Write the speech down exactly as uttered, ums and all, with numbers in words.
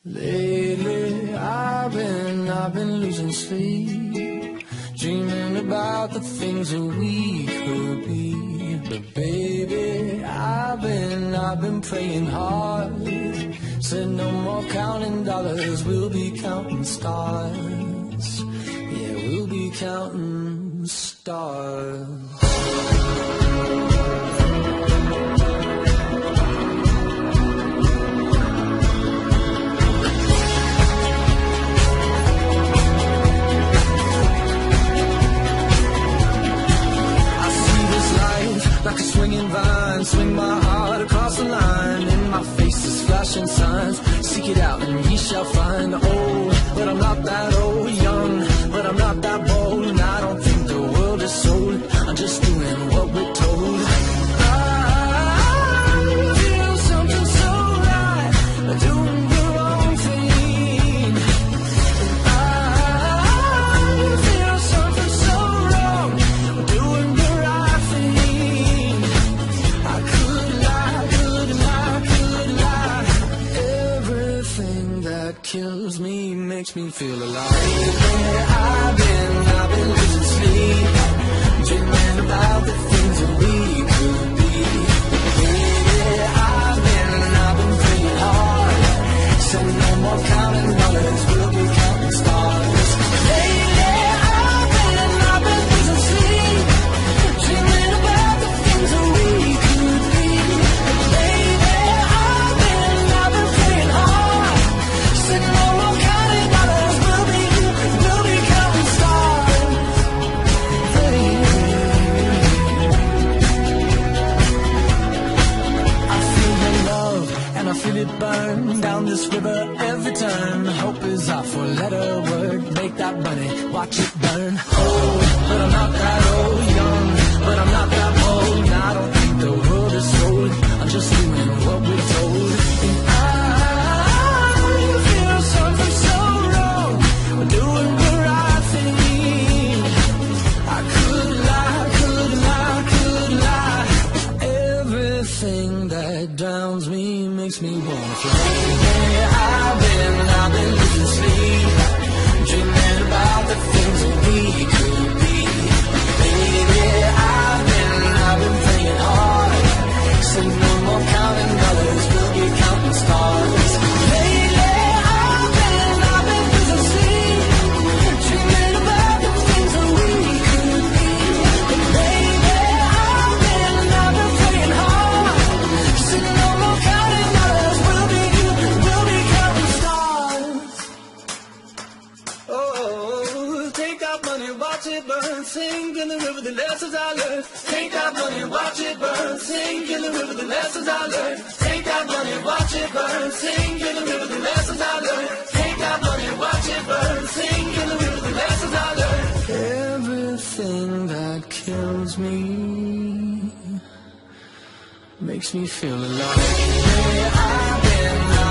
Lately, I've been, I've been losing sleep, dreaming about the things that we could be. But baby, I've been, I've been praying hard. Said no more counting dollars, we'll be counting stars. Yeah, we'll be counting stars. Like a swinging vine, swing my heart across the line. In my face is flashing signs. Seek it out and ye shall find. Old, but I'm not that old. Young, but I'm not that bold. And I don't think the world is sold. I'm just doing what we're told. I feel something so right, doing the wrong thing. I feel something so wrong, doing the right thing. I could lie, could lie, could lie. Everything that kills me makes me feel alive. Yeah, I've been, I've been losing sleep, dreaming about the things that we could be. Yeah, I've been, I've been praying hard. Said no more counting dollars, we'll be counting stars. Lately, I've been, I've been losing sleep, dreaming about the things that we could be. Baby, I've been, I've been praying hard. Said no more counting dollars, we'll be, we'll be counting stars. I feel the love and I feel it burn down this river every turn. Hope is our four-letter word. Make that money, watch it burn. Old, but I'm not that old. Young, but I'm not that bold. And I don't think the world is sold. I'm just doing what we're told. And I feel something so wrong, doing the right thing. I could lie, could lie, could lie. Everything that drowns me makes me wanna fly. Yeah, I've been, I've been losing sleep, dreaming about the things that we could be. Baby, I've been, I've been praying hard. Said no more counting dollars, we'll be counting stars. Lately, I've been, I've been losing sleep, dreaming about the things that we could be. Baby, I've been, I've been praying hard. Said no more counting dollars, we'll be, we'll be counting stars. Oh, take that money, watch it burn, sink in the river, the lessons I learned. Take that money, watch it burn, sink in the river, the lessons I learned. Take that money, watch it burn, sink in the river, the lessons I learned. Take that money, watch it burn, sink in the river, the lessons I learned. Everything that kills me makes me feel alive. Yeah, I've been